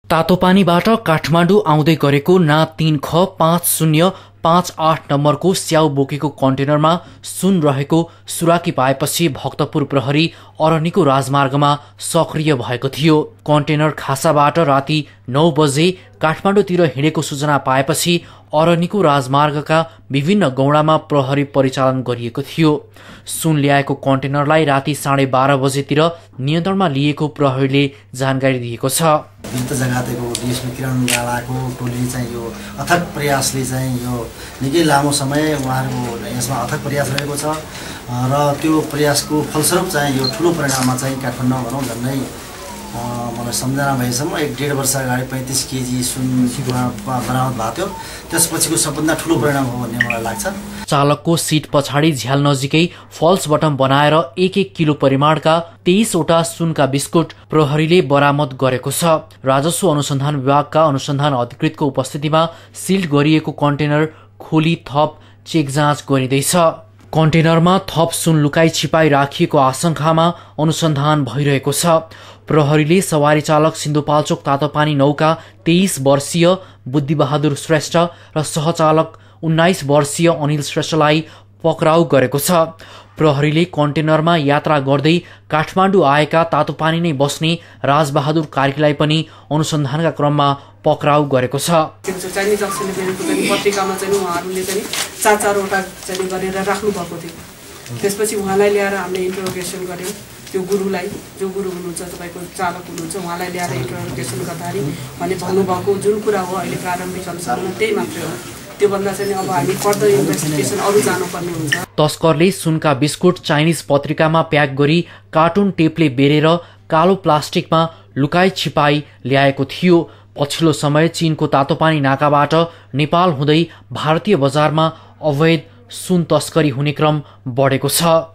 तातोपानीबाट काठमाडौँ आउँदै गरेको ना 3 ख 5058 नम्बरको स्याउ बोकेको कन्टेनरमा सुन रहेको सुराकी पाएपछि भक्तपुर प्रहरी अरनिको राजमार्गमा सक्रिय भएको थियो। कन्टेनर खासाबाट राति 9 बजे काठमाडौँतिर हिँडेको सूचना पाएपछि अरनिको राजमार्गका विभिन्न गौडामा प्रहरी परिचालन गरिएको थियो। सुन ल्याएको कन्टेनरलाई राति 12:30 बजेतिर नियन्त्रणमा लिएको प्रहरीले जानकारी दिएको छ। विभिन्न जग्गादेखिको डीएसपी किरण राणाको टोलीले चाहिँ यो अथक प्रयासले चाहिँ यो निकै लामो समय उहाँहरूको यसमा अथक प्रयास रहेको छ र त्यो प्रयासको फलस्वरूप चाहिँ यो ठुलो परिणाममा चाहिँ काठमाडौँ भनौँ झन्डै मलाई सम्झना भएसम्म 1.5 वर्ष अगाडि 35 केजी सुन बरामद भएको थियो। त्यसपछिको सबभन्दा ठुलो परिणाम हो भन्ने मलाई लाग्छ। चालकको सिट पछाडि झ्याल नजिकै फल्स बटम बनाएर 1-1 किलो परिमाणका 23 वटा सुनका बिस्कुट प्रहरीले बरामद गरेको छ। राजस्व अनुसन्धान विभागका अनुसन्धान अधिकृतको उपस्थितिमा सिल्ड गरिएको कन्टेनर खोली थप चेक जाँच गरिँदैछ। कन्टेनरमा थप सुन लुकाई छिपाई राखिएको आशंकामा अनुसन्धान भइरहेको छ। प्रहरीले सवारी चालक सिन्धुपाल्चोक तातोपानी नौका 23 वर्षीय बुद्धिबहादुर श्रेष्ठ र सहचालक 19 वर्षीय अनिल श्रेष्ठलाई पक्राउ गरेको छ। प्रहरीले कन्टेनरमा यात्रा गर्दै काठमाडौँ आएका तातोपानी नै बस्ने राजबहादुर कार्कीलाई पनि अनुसन्धानका क्रममा पक्राउ गरेको छ। चाइनिज अस्ट्रेलियन पत्रिकामा चाहिँ उहाँहरूले चाहिँ 4-4 वटा चाहिँ गरेर राख्नु भएको थियो। त्यसपछि उहाँलाई ल्याएर हामीले इन्टरोगेसन गर्यौँ। त्यो गुरुलाई, जो गुरु हुनुहुन्छ तपाईँको चालक हुनुहुन्छ, उहाँलाई ल्याएर इन्टरोगेसन गर्दाखेरि भने भन्नुभएको जुन कुरा हो अहिले प्रारम्भिक अनुसारमा त्यही मात्रै हो। त्योभन्दा चाहिँ अब हामी फर्दर इन्भेस्टिगेसन अरू जानुपर्ने हुन्छ। तस्करले सुनका बिस्कुट चाइनिज पत्रिकामा प्याक गरी कार्टुन टेपले बेरेर कालो प्लास्टिकमा लुकाई छिपाई ल्याएको थियो। पछिल्लो समय चीनको तातोपानी नाकाबाट नेपाल हुँदै भारतीय बजारमा अवैध सुन तस्करी हुने क्रम बढेको छ।